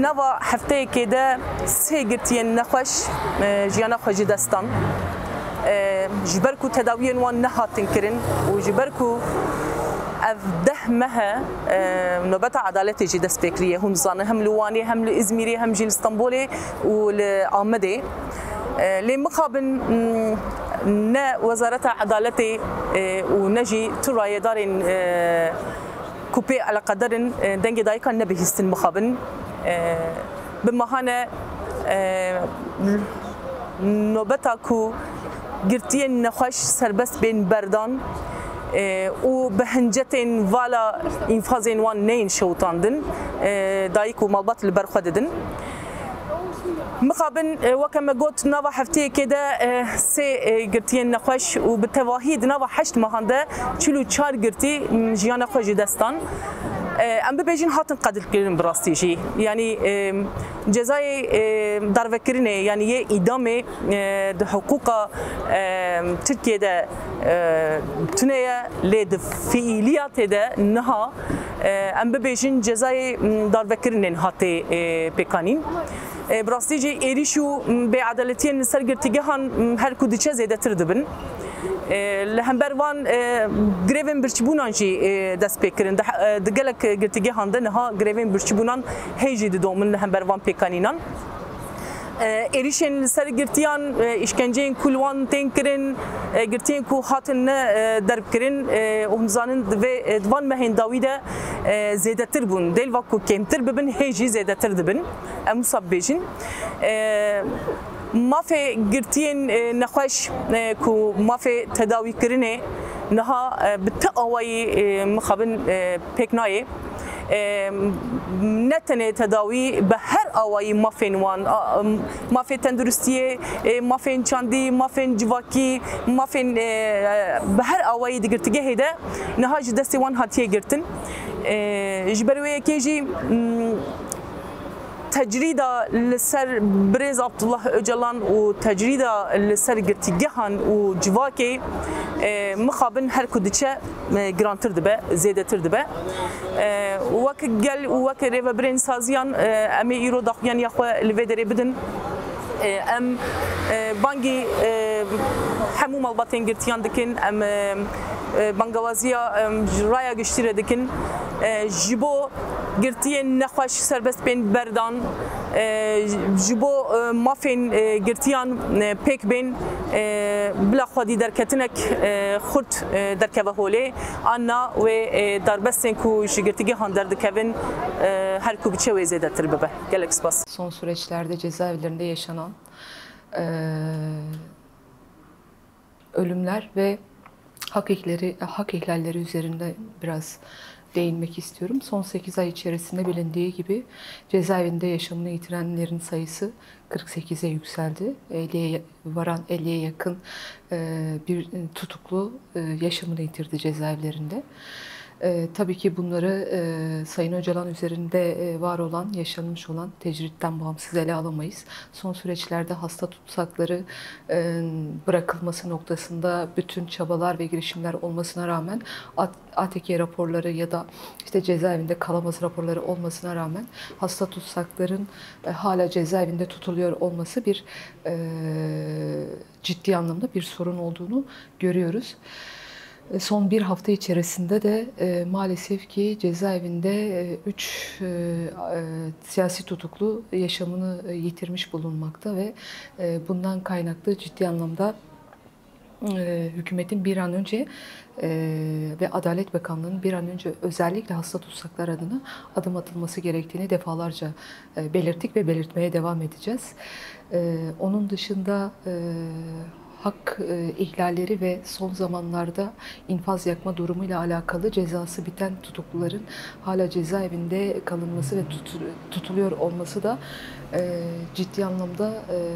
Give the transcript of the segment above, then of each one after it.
نوا هفته كده سيجرتين نخش جيانا خجي دستان جبركو تداوين وان نهاتن كرن وجبركو أفده مها نوبة عدالة جي دست فكرية هم زانه هم لواني هم لإزميري هم جيل اسطنبولي والآمدي لمقابل نا وزارة عدالة ونجي تراي دارين كوبي على قدر دنجي دايكا نبي هستن مقابل بمهانة نوبتاكو قرتين نخش سربس بين بردان و بهنجتين والا انفازين وان نين شوطاندن دايكو مالبات البرخددن مقابل وكما قلت نوا حفتي كده سي قرتين نخش وبالتواهيد نوا حشت مهانده چلو چار قرتي جيانا خوش دستان ام ببيجين هاتن قدر كرين براستيجي يعني جزاي دارفكرينه يعني إدامة حقوق تركيا ده تنيا لد فعاليات ده نها ام ببيجين جزاي دارفكرينه هاتي بكانين براستيجي إيريشو بعدالتين سرقرتيجهان هر كوديشة زيادة تردبن لهمبروان گریوین برچبونانجی دست پیکرند دگلک گرتیگه هنده نها گریوین برچبونان هیچی دومن لهمبروان پیکانینان ایریشن سر گرتیان işkenceyin kulwan tenkirin گرتین کو هاتن درب کرین و همزانن و دوان مهین داویده زیادتر بون دل وکو کمتر ببن هیچی زیادتر دبن مصاب بیجین ما في قرتين نخش كو ما في تداوي كرنه نها بالتقوي مخابن بيكناي نتنه تداوي بهر أوي ما في نوان ما في تندرستيه ما في چاندي ما في جواكي ما في بهر أوي دقرتجه هدا نها جدستي وان هاتيه قرتن جبروي كيجي تجريدا لسر بريز عبد الله أجلان وتجريدا لسر قرتيجهان وجواكي مخابن هر كودشة جرانتر دبا زيادة تردبا وك جل وك ريفا برين سازيان أمي يرو دخيان يخوا الفيدري بدن أم بانجي همو مالباتين قرتيان دكين أم بانجوازيا رايا قشتيرة دكين جبو قرتين نخوش سربست بين بردان جبو مافين قرتيان بيك بين بلا خودي دركتنك خرد دركبه هولي أنا و داربستن كو جقرتيجي هاندر دكبن her kubçe ve zedetir bebe. Galaxy bas. Son süreçlerde cezaevlerinde yaşanan ölümler ve hak ihlalleri üzerinde biraz değinmek istiyorum. Son 8 ay içerisinde bilindiği gibi cezaevinde yaşamını yitirenlerin sayısı 48'e yükseldi. 50'ye varan 50'ye yakın bir tutuklu yaşamını yitirdi cezaevlerinde. Tabii ki bunları Sayın Öcalan üzerinde var olan, yaşanmış olan tecritten bağımsız ele alamayız. Son süreçlerde hasta tutsakları bırakılması noktasında bütün çabalar ve girişimler olmasına rağmen ATK raporları ya da işte cezaevinde kalamaz raporları olmasına rağmen hasta tutsakların hala cezaevinde tutuluyor olması bir ciddi anlamda bir sorun olduğunu görüyoruz. Son bir hafta içerisinde de maalesef ki cezaevinde 3 siyasi tutuklu yaşamını yitirmiş bulunmakta ve bundan kaynaklı ciddi anlamda hükümetin bir an önce ve Adalet Bakanlığı'nın bir an önce özellikle hasta tutsaklar adına adım atılması gerektiğini defalarca belirttik ve belirtmeye devam edeceğiz. Onun dışında hak ihlalleri ve son zamanlarda infaz yakma durumuyla alakalı cezası biten tutukluların hala cezaevinde kalınması ve tutuluyor olması da ciddi anlamda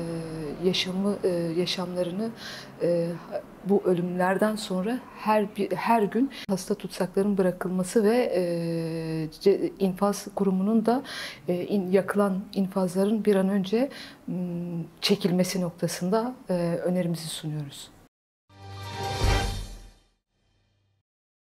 yaşamlarını bu ölümlerden sonra her gün hasta tutsakların bırakılması ve infaz kurumunun da yakılan infazların bir an önce çekilmesi noktasında önerimizi sunuyoruz.